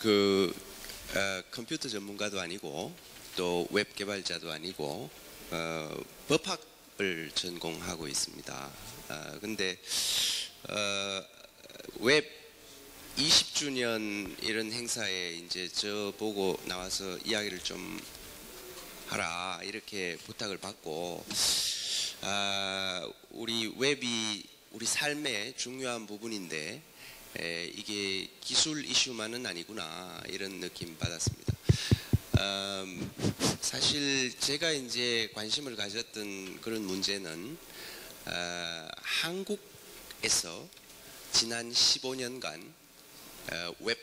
컴퓨터 전문가도 아니고 또 웹 개발자도 아니고 법학을 전공하고 있습니다. 근데 웹 20주년 이런 행사에 이제 저 보고 나와서 이야기를 좀 하라 이렇게 부탁을 받고 우리 웹이 우리 삶의 중요한 부분인데 이게 기술 이슈만은 아니구나 이런 느낌 받았습니다. 사실 제가 이제 관심을 가졌던 그런 문제는 한국에서 지난 15년간 웹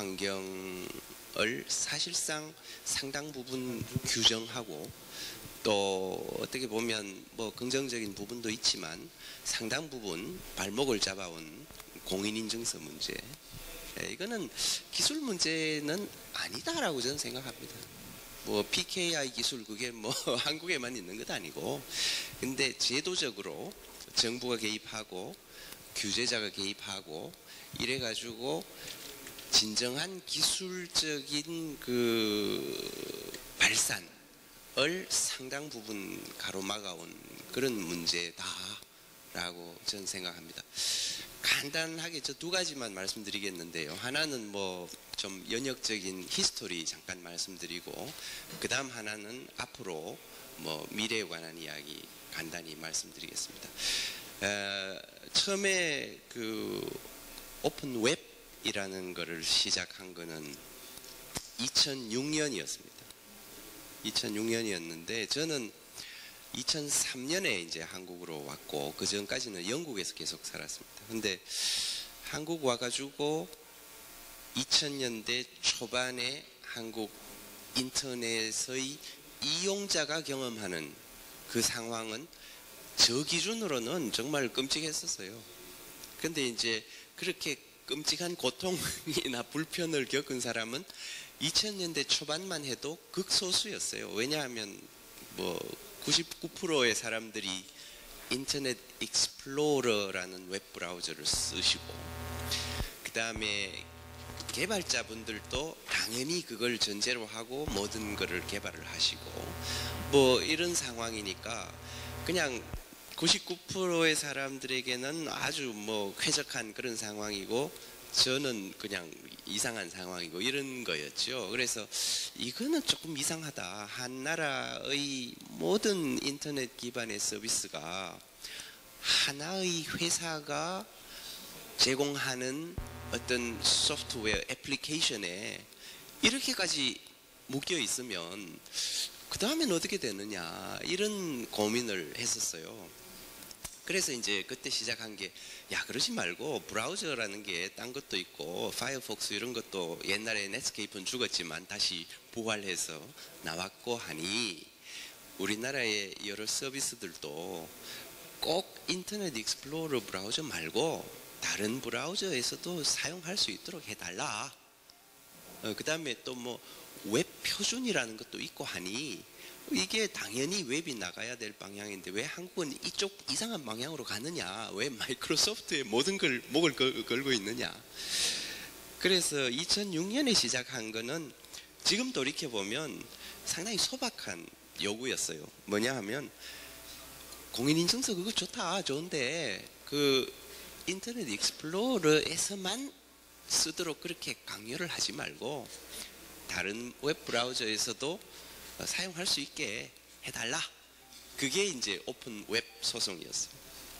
환경을 사실상 상당 부분 규정하고 또 어떻게 보면 뭐 긍정적인 부분도 있지만 상당 부분 발목을 잡아온 공인인증서 문제, 이거는 기술 문제는 아니다라고 저는 생각합니다. 뭐 PKI 기술 그게 뭐 한국에만 있는 것 아니고, 근데 제도적으로 정부가 개입하고 규제자가 개입하고 이래가지고 진정한 기술적인 그 발산을 상당 부분 가로막아온 그런 문제다라고 저는 생각합니다. 간단하게 저 두 가지만 말씀드리겠는데요. 하나는 뭐 좀 연역적인 히스토리 잠깐 말씀드리고, 그 다음 하나는 앞으로 뭐 미래에 관한 이야기 간단히 말씀드리겠습니다. 처음에 그 오픈 웹이라는 거를 시작한 거는 2006년이었습니다. 2006년이었는데 저는 2003년에 이제 한국으로 왔고 그 전까지는 영국에서 계속 살았습니다. 근데 한국 와가지고 2000년대 초반에 한국 인터넷의 이용자가 경험하는 그 상황은 저 기준으로는 정말 끔찍했었어요. 근데 이제 그렇게 끔찍한 고통이나 불편을 겪은 사람은 2000년대 초반만 해도 극소수였어요. 왜냐하면 뭐 99%의 사람들이 인터넷 익스플로러라는 웹 브라우저를 쓰시고, 그 다음에 개발자분들도 당연히 그걸 전제로 하고 모든 거를 개발을 하시고 뭐 이런 상황이니까 그냥 99%의 사람들에게는 아주 뭐 쾌적한 그런 상황이고 저는 그냥 이상한 상황이고 이런 거였죠. 그래서 이거는 조금 이상하다. 한 나라의 모든 인터넷 기반의 서비스가 하나의 회사가 제공하는 어떤 소프트웨어 애플리케이션에 이렇게까지 묶여 있으면 그 다음엔 어떻게 되느냐 이런 고민을 했었어요. 그래서 이제 그때 시작한 게, 야 그러지 말고 브라우저라는 게 딴 것도 있고 파이어폭스 이런 것도 옛날에 넷스케이프는 죽었지만 다시 부활해서 나왔고 하니 우리나라의 여러 서비스들도 꼭 인터넷 익스플로러 브라우저 말고 다른 브라우저에서도 사용할 수 있도록 해달라. 그 다음에 또 뭐 웹 표준이라는 것도 있고 하니 이게 당연히 웹이 나가야 될 방향인데 왜 한국은 이쪽 이상한 방향으로 가느냐, 왜 마이크로소프트에 모든 걸 목을 걸고 있느냐. 그래서 2006년에 시작한 거는 지금 돌이켜보면 상당히 소박한 요구였어요. 뭐냐 하면 공인인증서 그거 좋다, 좋은데 그 인터넷 익스플로러에서만 쓰도록 그렇게 강요를 하지 말고 다른 웹 브라우저에서도 사용할 수 있게 해달라. 그게 이제 오픈 웹 소송이었어요.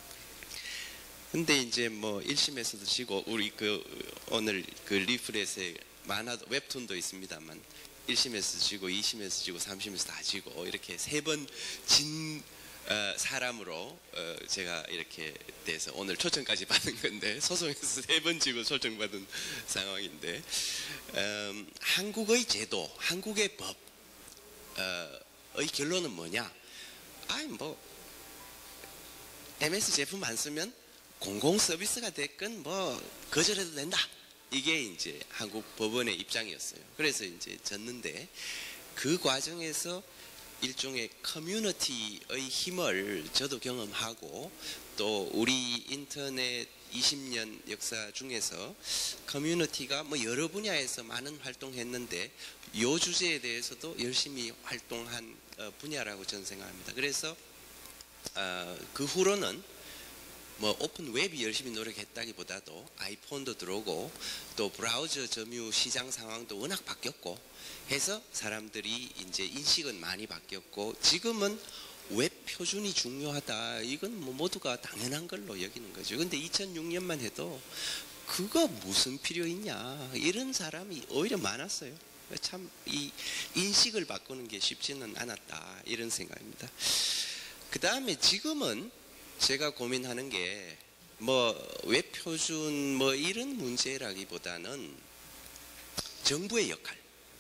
근데 이제 뭐 1심에서도 지고 우리 그 오늘 그 리플렛에 만화도 웹툰도 있습니다만 1심에서 지고 2심에서 지고 3심에서 다 지고 이렇게 세 번 진 사람으로 제가 이렇게 돼서 오늘 초청까지 받은 건데 소송에서 3번 지고 초청받은 상황인데, 한국의 제도, 한국의 법의 결론은 뭐냐? 아니 뭐 MS 제품 안 쓰면 공공 서비스가 됐건 뭐 거절해도 된다. 이게 이제 한국 법원의 입장이었어요. 그래서 이제 졌는데 그 과정에서 일종의 커뮤니티의 힘을 저도 경험하고 또 우리 인터넷 20년 역사 중에서 커뮤니티가 뭐 여러 분야에서 많은 활동했는데 이 주제에 대해서도 열심히 활동한 분야라고 저는 생각합니다. 그래서 그 후로는 뭐 오픈 웹이 열심히 노력했다기보다도 아이폰도 들어오고 또 브라우저 점유 시장 상황도 워낙 바뀌었고 해서 사람들이 이제 인식은 많이 바뀌었고 지금은 웹 표준이 중요하다. 이건 뭐 모두가 당연한 걸로 여기는 거죠. 근데 2006년만 해도 그거 무슨 필요 있냐 이런 사람이 오히려 많았어요. 참 이 인식을 바꾸는 게 쉽지는 않았다 이런 생각입니다. 그 다음에 지금은 제가 고민하는 게 뭐 웹 표준 뭐 이런 문제라기보다는 정부의 역할,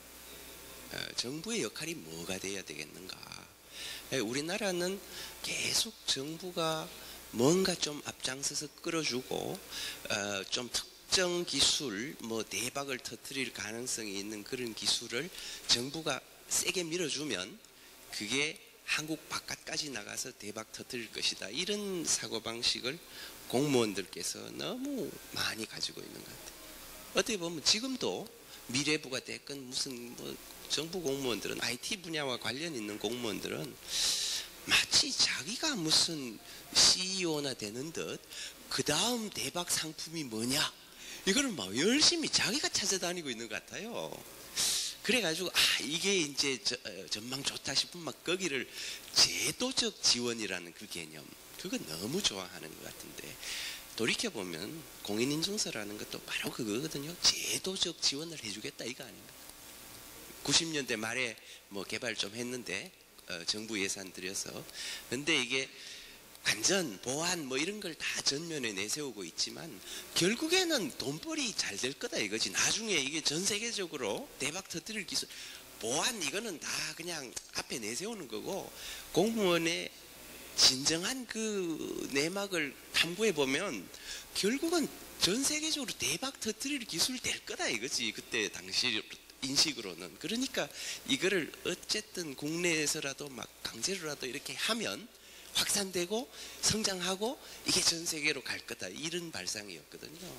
정부의 역할이 뭐가 돼야 되겠는가. 우리나라는 계속 정부가 뭔가 좀 앞장서서 끌어주고 좀 특정 기술 뭐 대박을 터뜨릴 가능성이 있는 그런 기술을 정부가 세게 밀어주면 그게 한국 바깥까지 나가서 대박 터뜨릴 것이다. 이런 사고방식을 공무원들께서 너무 많이 가지고 있는 것 같아요. 어떻게 보면 지금도 미래부가 됐건 무슨 뭐 정부 공무원들은 IT 분야와 관련 있는 공무원들은 마치 자기가 무슨 CEO나 되는 듯 그 다음 대박 상품이 뭐냐 이거를 막 열심히 자기가 찾아다니고 있는 것 같아요. 그래가지고 이게 이제 전망 좋다 싶으면 막 거기를 제도적 지원이라는 그 개념 그거 너무 좋아하는 것 같은데 돌이켜보면 공인인증서라는 것도 바로 그거거든요. 제도적 지원을 해주겠다 이거 아닌가. 90년대 말에 뭐 개발 좀 했는데 정부 예산 들여서 근데 이게 안전, 보안 뭐 이런 걸 다 전면에 내세우고 있지만 결국에는 돈벌이 잘 될 거다 이거지. 나중에 이게 전 세계적으로 대박 터뜨릴 기술 보안 이거는 다 그냥 앞에 내세우는 거고 공무원의 진정한 그 내막을 탐구해 보면 결국은 전 세계적으로 대박 터뜨릴 기술 될 거다 이거지. 그때 당시 인식으로는. 그러니까 이거를 어쨌든 국내에서라도 막 강제로라도 이렇게 하면 확산되고 성장하고 이게 전 세계로 갈 거다 이런 발상이었거든요.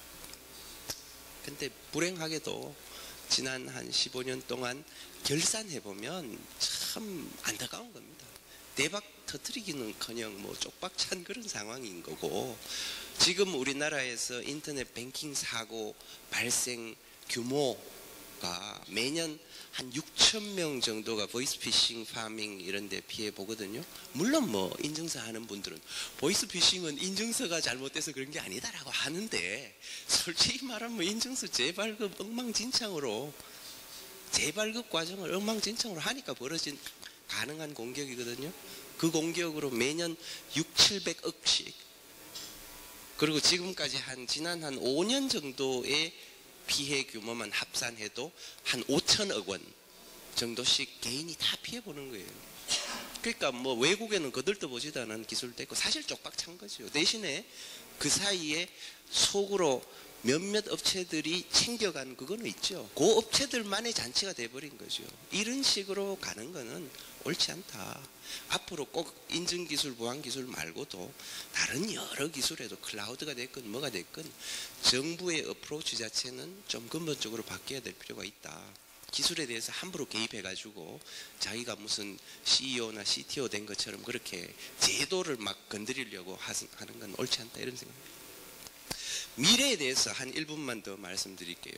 근데 불행하게도 지난 한 15년 동안 결산해보면 참 안타까운 겁니다. 대박 터뜨리기는커녕 뭐 쪽박찬 그런 상황인 거고 지금 우리나라에서 인터넷 뱅킹 사고 발생 규모가 매년 한 6천 명 정도가 보이스피싱, 파밍 이런 데 피해 보거든요. 물론 뭐 인증서 하는 분들은 보이스피싱은 인증서가 잘못돼서 그런 게 아니다라고 하는데 솔직히 말하면 인증서 재발급 엉망진창으로 재발급 과정을 엉망진창으로 하니까 벌어진 가능한 공격이거든요. 그 공격으로 매년 6, 700억씩 그리고 지금까지 지난 한 5년 정도의 피해 규모만 합산해도 한 5천억 원 정도씩 개인이 다 피해보는 거예요. 그러니까 뭐 외국에는 거들떠보지도 않은 기술도 있고 사실 쪽박찬 거죠. 대신에 그 사이에 속으로 몇몇 업체들이 챙겨간 그거는 있죠. 그 업체들만의 잔치가 돼버린 거죠. 이런 식으로 가는 거는 옳지 않다. 앞으로 꼭 인증기술, 보안기술 말고도 다른 여러 기술에도 클라우드가 됐건 뭐가 됐건 정부의 어프로치 자체는 좀 근본적으로 바뀌어야 될 필요가 있다. 기술에 대해서 함부로 개입해가지고 자기가 무슨 CEO나 CTO 된 것처럼 그렇게 제도를 막 건드리려고 하는 건 옳지 않다 이런 생각입니다. 미래에 대해서 한 1분만 더 말씀드릴게요.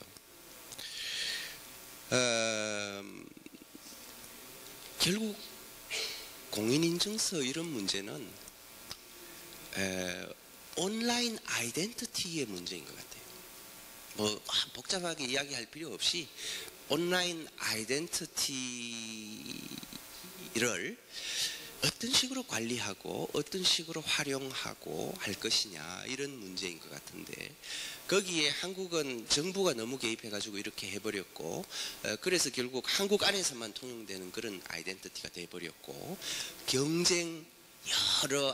결국 공인인증서 이런 문제는 온라인 아이덴티티의 문제인 것 같아요. 뭐 복잡하게 이야기할 필요 없이 온라인 아이덴티티를 어떤 식으로 관리하고 어떤 식으로 활용하고 할 것이냐 이런 문제인 것 같은데 거기에 한국은 정부가 너무 개입해가지고 이렇게 해버렸고 그래서 결국 한국 안에서만 통용되는 그런 아이덴티티가 돼버렸고 경쟁 여러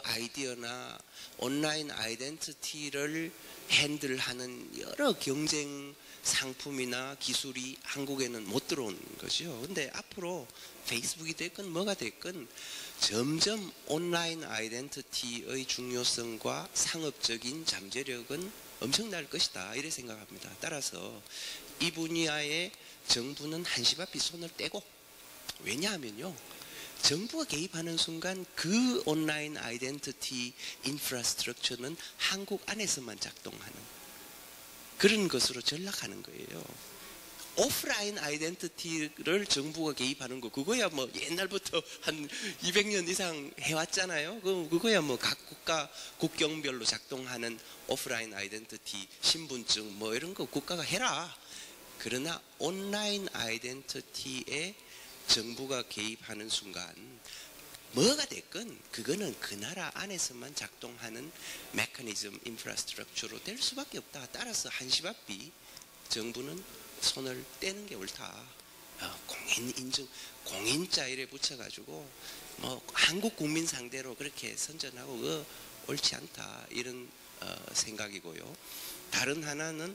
아이디어나 온라인 아이덴티티를 핸들하는 여러 경쟁 상품이나 기술이 한국에는 못 들어오는 거죠. 근데 앞으로 페이스북이 됐건 뭐가 됐건 점점 온라인 아이덴티티의 중요성과 상업적인 잠재력은 엄청날 것이다, 이래 생각합니다. 따라서 이 분야에 정부는 한시바삐 손을 떼고, 왜냐하면요, 정부가 개입하는 순간 그 온라인 아이덴티티 인프라스트럭처는 한국 안에서만 작동하는 그런 것으로 전락하는 거예요. 오프라인 아이덴티티를 정부가 개입하는 거, 그거야 뭐 옛날부터 한 200년 이상 해왔잖아요. 그거야 뭐 각 국가 국경별로 작동하는 오프라인 아이덴티티, 신분증 뭐 이런 거 국가가 해라. 그러나 온라인 아이덴티티에 정부가 개입하는 순간 뭐가 됐건 그거는 그 나라 안에서만 작동하는 메커니즘, 인프라스트럭처로 될 수밖에 없다. 따라서 한시바삐 정부는 손을 떼는 게 옳다. 공인 인증, 공인자 이래 붙여가지고 뭐 한국 국민 상대로 그렇게 선전하고 그거 옳지 않다, 이런 생각이고요. 다른 하나는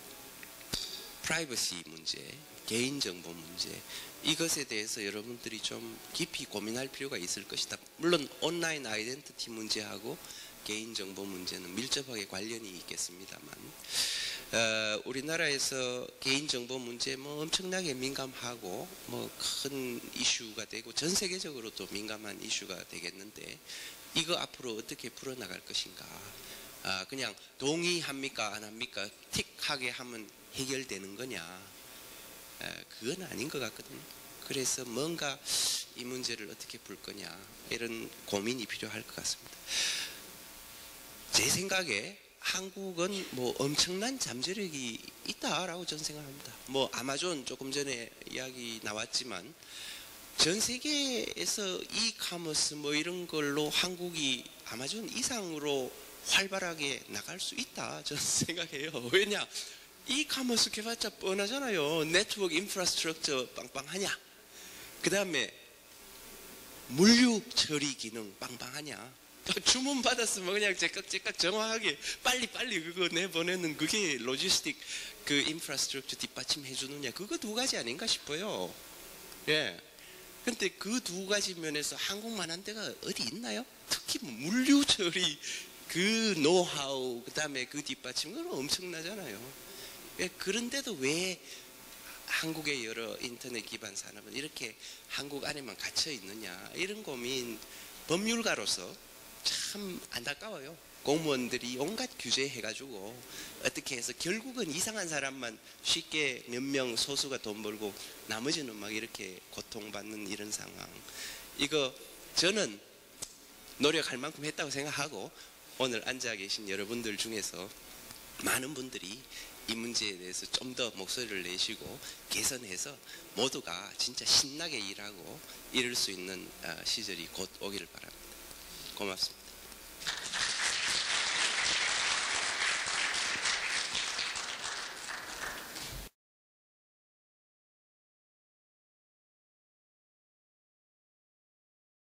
프라이버시 문제, 개인정보 문제, 이것에 대해서 여러분들이 좀 깊이 고민할 필요가 있을 것이다. 물론 온라인 아이덴티티 문제하고 개인정보 문제는 밀접하게 관련이 있겠습니다만, 우리나라에서 개인정보 문제 뭐 엄청나게 민감하고 뭐 큰 이슈가 되고 전 세계적으로도 민감한 이슈가 되겠는데, 이거 앞으로 어떻게 풀어나갈 것인가. 그냥 동의합니까 안 합니까 틱하게 하면 해결되는 거냐, 그건 아닌 것 같거든요. 그래서 뭔가 이 문제를 어떻게 풀 거냐, 이런 고민이 필요할 것 같습니다. 제 생각에 한국은 뭐 엄청난 잠재력이 있다라고 저는 생각합니다. 뭐 아마존 조금 전에 이야기 나왔지만 전 세계에서 이카머스 뭐 이런 걸로 한국이 아마존 이상으로 활발하게 나갈 수 있다, 저는 생각해요. 왜냐? 이카머스 개발자 뻔하잖아요. 네트워크 인프라스트럭처 빵빵하냐? 그 다음에 물류 처리 기능 빵빵하냐? 주문 받았으면 그냥 제깍제깍 정확하게 빨리 그거 내보내는 그게 로지스틱 그 인프라스트럭처 뒷받침해 주느냐, 그거 두 가지 아닌가 싶어요. 예. 근데 그 두 가지 면에서 한국만한 데가 어디 있나요? 특히 뭐 물류 처리 그 노하우, 그 다음에 그 뒷받침, 그건 엄청나잖아요. 그런데도 왜 한국의 여러 인터넷 기반 산업은 이렇게 한국 안에만 갇혀 있느냐, 이런 고민 법률가로서 참 안타까워요. 공무원들이 온갖 규제해가지고 어떻게 해서 결국은 이상한 사람만 쉽게 몇 명 소수가 돈 벌고 나머지는 막 이렇게 고통받는 이런 상황, 이거 저는 노력할 만큼 했다고 생각하고, 오늘 앉아 계신 여러분들 중에서 많은 분들이 이 문제에 대해서 좀 더 목소리를 내시고 개선해서 모두가 진짜 신나게 일하고 이럴 수 있는 시절이 곧 오기를 바랍니다. 고맙습니다.